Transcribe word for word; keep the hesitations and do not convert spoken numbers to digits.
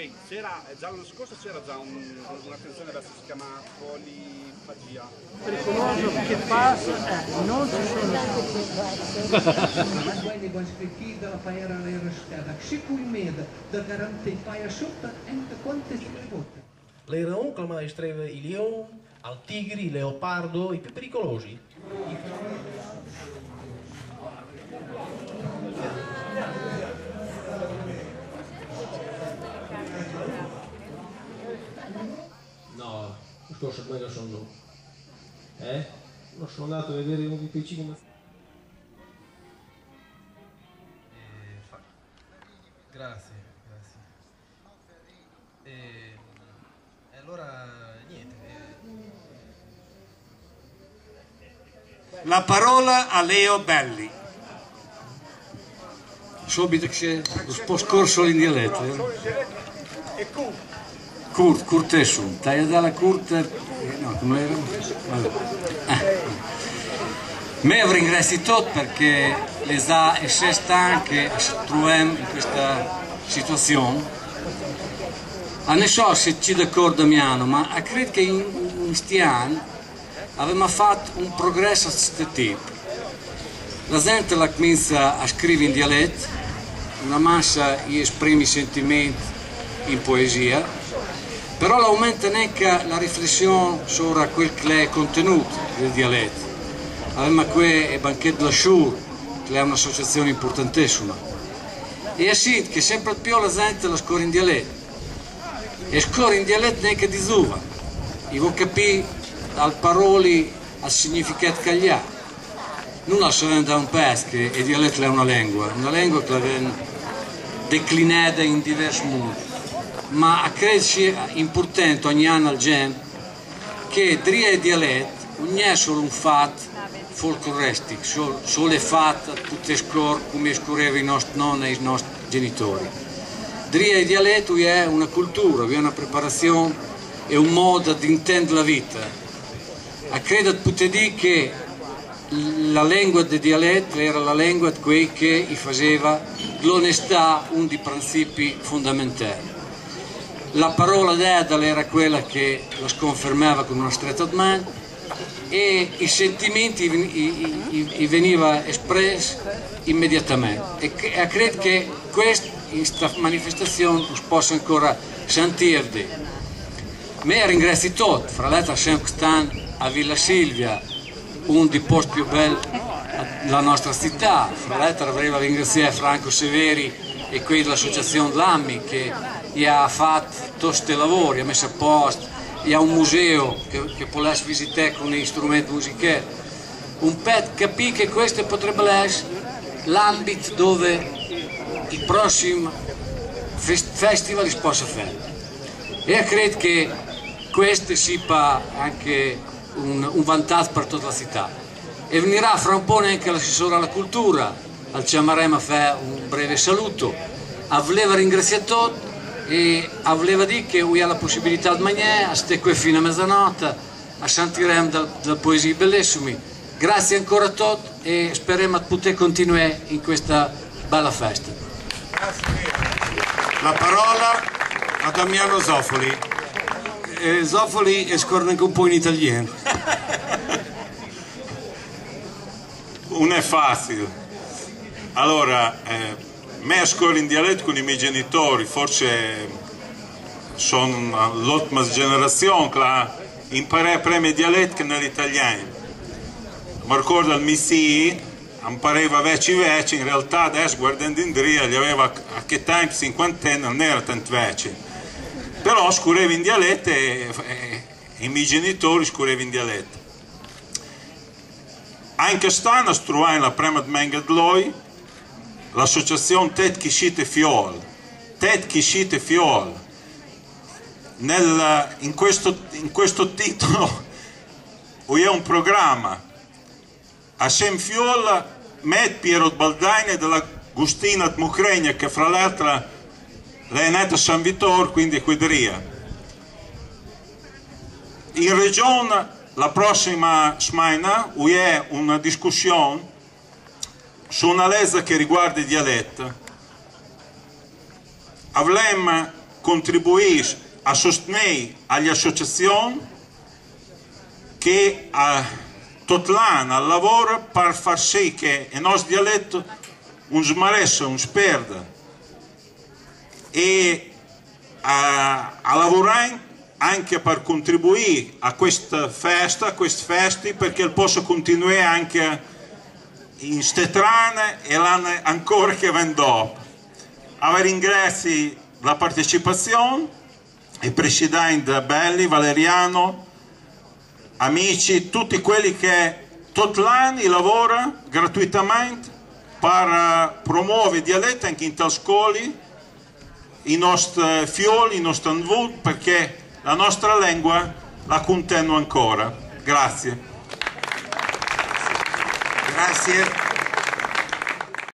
Sì, c'era, già l'anno scorso c'era già un'attenzione, adesso si chiama polifagia. Pericoloso che passa, eh, non ci sono. Maar wij die spreken dat wij er aan leren stellen. Ik zie hoe je de garantie van je zoekt en de quantiteit. Leirão clama estreva il leão, al tigre, il leopardo, i più pericolosi. No, lo scorso domenica sono no. Eh? Non sono andato a vedere uno di quei cinema. Eh, fa... Grazie, grazie. E eh, allora niente. Eh... La parola a Leo Belli. Subito che c'è un po' scorso in dialetto. Eh? Kurt, Kurtesum, taglia dalla Kurt, no, come era? Eh. Me vi ringrazio tutti perché le sa e se stanche ci troviamo in questa situazione. A ne so se ci d'accordo Damiano, ma credo che in questi anni abbiamo fatto un progresso a questo tipo. La gente la comincia a scrivere in dialetto, una massa gli esprime i sentimenti in poesia, però l'aumenta neanche la riflessione su quel che è il contenuto del dialetto. Abbiamo qui il Banchetto della Schur, che è un'associazione importantissima. E è sì che sempre più la gente la scorre in dialetto. E scorre in dialetto neanche di zuva. Io vuoi capire dal paroli al significato che gli ha. Non la so da un paese che il dialetto è una lingua, una lingua che viene declinata in diversi modi. Ma credo sia importante ogni anno al gente che dria il dialetto non è solo un fatto folcloristico, solo, solo è fatto tutte scorre come scorrevano i nostri nonni e i nostri genitori. Dria il dialetto è una cultura, è una preparazione, è un modo di intendere la vita. A credo poter dire che la lingua del dialetto era la lingua di quei che faceva l'onestà uno dei principi fondamentali. La parola d'Edal era quella che la sconfermava con una stretta di mano e i sentimenti i veniva espressi immediatamente. E credo che questa manifestazione si possa ancora sentire. Me ringrazio tutti, fra l'altro sempre stanno a Villa Silvia, uno dei posti più belli della nostra città. Fra l'altro avrei ringraziato Franco Severi e quelli dell'associazione Lammi che ha fatto tutti questi lavori, ha messo a posto, ha un museo che, che può visitare con gli strumenti musicali. Un pet capì che questo potrebbe essere l'ambito dove il prossimo festival si possa fare. E credo che questo sia anche un, un vantaggio per tutta la città. E venirà fra un po' anche l'assessore alla cultura, al chiameremo a fare un breve saluto. A voleva ringraziare tutti e a voleva dire che ho la possibilità di mangiare, a stare qui fino a mezzanotte, a sentiremo delle poesie bellissime. Grazie ancora a tutti e speriamo di poter continuare in questa bella festa. La parola a Damiano Zoffoli. Eh, Zoffoli e scorre anche un po' in italiano. Non è facile. Allora, eh, me scorro in dialetto con i miei genitori, forse sono l'ultima generazione che impara prima il dialetto che nell'italiano. Mi ricordo al Missi, imparava vecchi vecchi, in realtà adesso guardando in dria, gli aveva a che tempo, cinquantenni, non era tanto vecchi. Però scorreva in dialetto e, e, e i miei genitori scorrevano in dialetto. Anche quest'anno si trova la prima domenica di lui l'associazione Tet Chishite Fiol. Tet Chishite Fiol. Nel, in, questo, in questo titolo è un programma. Hashem Fiol met Piero Baldaini della Gustina Tmucregna, che fra l'altro lei è nata a San Vittore, quindi è Quedria. In regione la prossima settimana è una discussione su una legge che riguarda il dialetto. Avremo contribuire a sostenere le associazioni che a tutto l'anno lavorano per far sì che il nostro dialetto non smaressa, non si perda, e a, a lavorare anche per contribuire a questa festa, a queste feste, perché possa continuare anche in stetrane e l'anno ancora che viene dopo. A ringrazio la partecipazione, il presidente Belli, Valeriano, amici, tutti quelli che tutto l'anno lavorano gratuitamente per promuovere il dialetto anche in tale scuole, i nostri fioli, i nostri anvut, perché la nostra lingua la continua ancora. Grazie. Grazie.